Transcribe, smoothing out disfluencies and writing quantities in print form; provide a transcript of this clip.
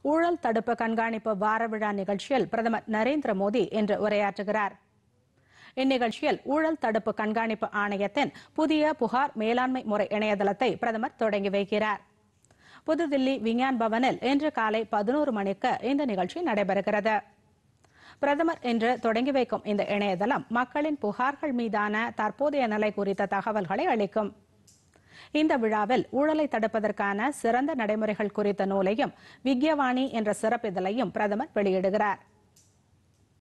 ஊழல் தடுப்பு கண்காணிப்பு வார விழா நிகழ்ச்சியில் பிரதமர் நரேந்திர மோடி இன்று உரையாற்றுகிறார். இந்நிகழ்ச்சியில் ஊழல் தடுப்பு கண்காணிப்பு ஆணையத்தின் புதிய புகார் மேலாண்மை முறை இணையதளத்தை பிரதமர் தொடங்கி வைக்கிறார். புதுதில்லி விஞ்ஞான் பவனில் இன்று காலை 11 மணிக்கு இந்த நிகழ்ச்சி நடைபெறுகிறது. பிரதமர் இன்று தொடங்கி வைக்கும் இந்த இணையதளம் மக்களின் புகார்கள் மீதான தற்போதைய நிலை குறித்த தகவல்களை அளிக்கும். இந்த விழாவில் ஊழலை தடுப்பதற்கான சிறந்த நடைமுறைகள் குறித்த நூலையும் விக்யவாணி என்ற சிறப்பிதழையும் பிரதமர் வெளியிடுகிறார்.